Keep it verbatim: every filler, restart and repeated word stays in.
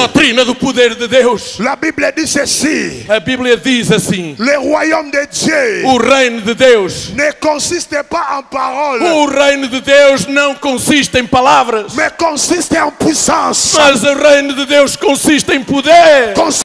doutrina do poder de Deus. La Bible dit ceci. A Bíblia diz assim: Le royaume de Dieu o reino de Deus, ne consiste pas en paroles, o reino de Deus não consiste em palavras, mais consiste en puissance. mas o reino de Deus consiste em poder. Consiste